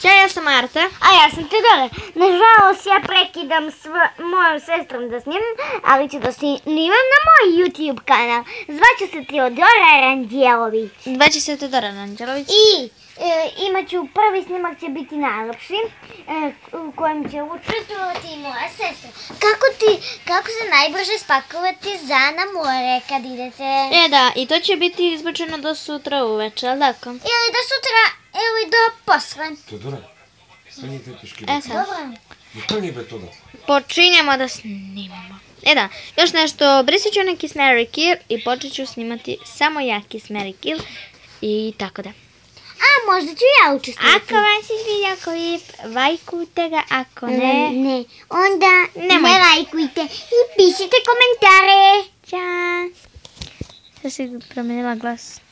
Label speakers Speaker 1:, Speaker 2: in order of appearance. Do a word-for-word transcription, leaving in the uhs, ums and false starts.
Speaker 1: Ćao, ja sam Marta.
Speaker 2: A ja sam Teodora. Nažalost, ja prekidam s mojom sestrom da snimam, ali ću da snimam na moj YouTube kanal. Zvaću se Teodora Ranđelović.
Speaker 1: Zvaće se Teodora Ranđelović.
Speaker 2: I imat ću, prvi snimak će biti najlepši, u kojem će učestvovati i moja sestra. Kako ti, kako se najbrže spakovati za na more kad idete?
Speaker 1: E da, i to će biti izbačeno do sutra uveče, ali tako?
Speaker 2: Ili do sutra, ili do posle.
Speaker 3: Teodora, stani tetiški.
Speaker 1: E sad,
Speaker 2: Dobro.
Speaker 3: Stani be to da.
Speaker 1: počinjemo da snimamo. E da, još nešto, brisat ću neki Mary Kill i počet ću snimati samo ja Kiss Mary Kill i tako da.
Speaker 2: A možda ću ja učestvovati.
Speaker 1: Ako vam se sviđa klip, lajkujte ga, ako ne...
Speaker 2: Ne, onda
Speaker 1: Nemoj.
Speaker 2: ne lajkujte i pišite komentare.
Speaker 1: Ćao! Sad si promenila glas.